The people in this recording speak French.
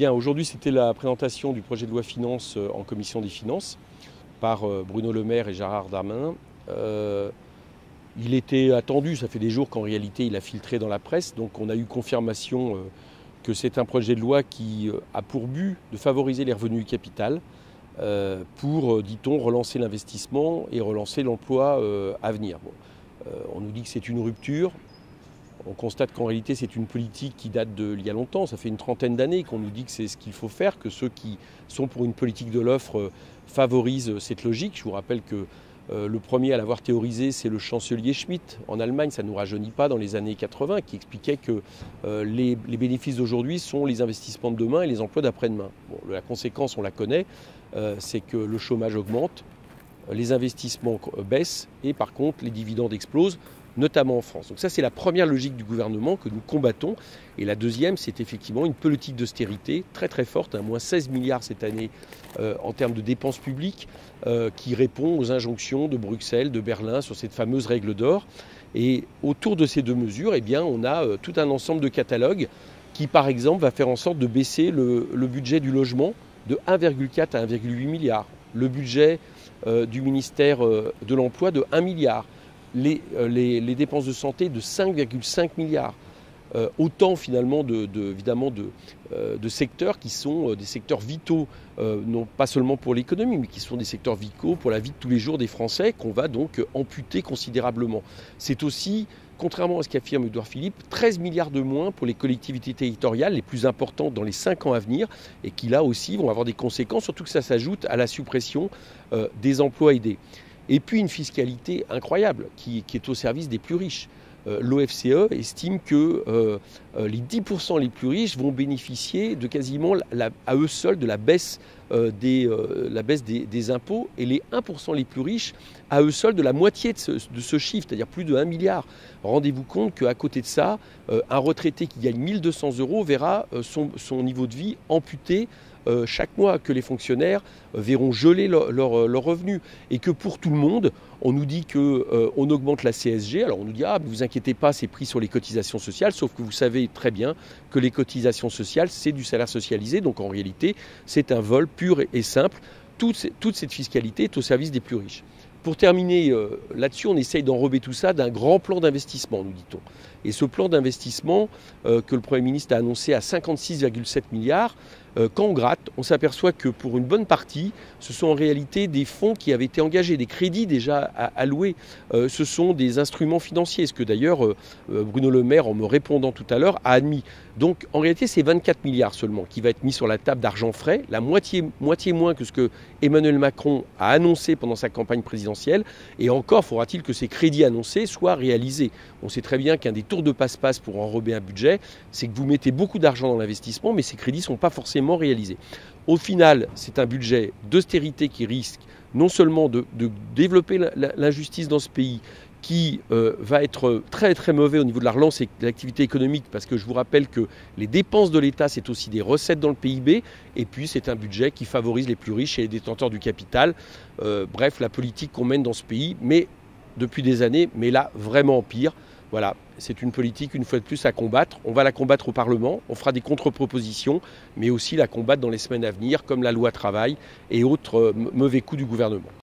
Bien, aujourd'hui, c'était la présentation du projet de loi finances en commission des finances par Bruno Le Maire et Gérald Darmanin. Il était attendu, ça fait des jours qu'en réalité il a filtré dans la presse, donc on a eu confirmation que c'est un projet de loi qui a pour but de favoriser les revenus du capital pour, dit-on, relancer l'investissement et relancer l'emploi à venir. Bon, on nous dit que c'est une rupture. On constate qu'en réalité, c'est une politique qui date d'il y a longtemps. Ça fait une trentaine d'années qu'on nous dit que c'est ce qu'il faut faire, que ceux qui sont pour une politique de l'offre favorisent cette logique. Je vous rappelle que le premier à l'avoir théorisé, c'est le chancelier Schmitt en Allemagne, ça ne nous rajeunit pas, dans les années 80, qui expliquait que les bénéfices d'aujourd'hui sont les investissements de demain et les emplois d'après-demain. Bon, la conséquence, on la connaît, c'est que le chômage augmente, les investissements baissent et par contre les dividendes explosent, notamment en France. Donc ça, c'est la première logique du gouvernement que nous combattons. Et la deuxième, c'est effectivement une politique d'austérité très très forte, moins 16 milliards cette année en termes de dépenses publiques, qui répond aux injonctions de Bruxelles, de Berlin sur cette fameuse règle d'or. Et autour de ces deux mesures, eh bien, on a tout un ensemble de catalogues qui, par exemple, va faire en sorte de baisser le budget du logement de 1,4 à 1,8 milliard, le budget du ministère de l'Emploi de 1 milliard, les dépenses de santé de 5,5 milliards. Autant finalement évidemment de secteurs qui sont des secteurs vitaux, non pas seulement pour l'économie, mais qui sont des secteurs vitaux pour la vie de tous les jours des Français, qu'on va donc amputer considérablement. C'est aussi, contrairement à ce qu'affirme Édouard Philippe, 13 milliards de moins pour les collectivités territoriales les plus importantes dans les 5 ans à venir, et qui là aussi vont avoir des conséquences, surtout que ça s'ajoute à la suppression des emplois aidés. Et puis une fiscalité incroyable qui est au service des plus riches. L'OFCE estime que les 10% les plus riches vont bénéficier de quasiment à eux seuls de la baisse des impôts, et les 1% les plus riches à eux seuls de la moitié de ce chiffre, c'est-à-dire plus de 1 milliard. Rendez-vous compte qu'à côté de ça, un retraité qui gagne 1 200 € verra son niveau de vie amputé chaque mois, que les fonctionnaires verront geler leurs revenus, et que pour tout le monde, on nous dit qu'on augmente la CSG. Alors on nous dit « Ah, ne vous inquiétez pas, c'est pris sur les cotisations sociales », sauf que vous savez très bien que les cotisations sociales, c'est du salaire socialisé, donc en réalité, c'est un vol pur et simple. Toute cette fiscalité est au service des plus riches. Pour terminer là-dessus, on essaye d'enrober tout ça d'un grand plan d'investissement, nous dit-on. Et ce plan d'investissement que le Premier ministre a annoncé à 56,7 milliards, quand on gratte, on s'aperçoit que pour une bonne partie, ce sont en réalité des fonds qui avaient été engagés, des crédits déjà alloués. Ce sont des instruments financiers, ce que d'ailleurs Bruno Le Maire, en me répondant tout à l'heure, a admis. Donc en réalité, c'est 24 milliards seulement qui va être mis sur la table d'argent frais, la moitié moins que ce que Emmanuel Macron a annoncé pendant sa campagne présidentielle. Et encore faudra-t-il que ces crédits annoncés soient réalisés. On sait très bien qu'un des tours de passe-passe pour enrober un budget, c'est que vous mettez beaucoup d'argent dans l'investissement, mais ces crédits ne sont pas forcément réalisés. Au final, c'est un budget d'austérité qui risque non seulement de développer l'injustice dans ce pays, qui va être très très mauvais au niveau de la relance et de l'activité économique, parce que je vous rappelle que les dépenses de l'État, c'est aussi des recettes dans le PIB, et puis c'est un budget qui favorise les plus riches et les détenteurs du capital. Bref, la politique qu'on mène dans ce pays, mais depuis des années, mais là vraiment en pire. Voilà, c'est une politique, une fois de plus, à combattre. On va la combattre au Parlement, on fera des contre-propositions, mais aussi la combattre dans les semaines à venir, comme la loi travail et autres mauvais coups du gouvernement.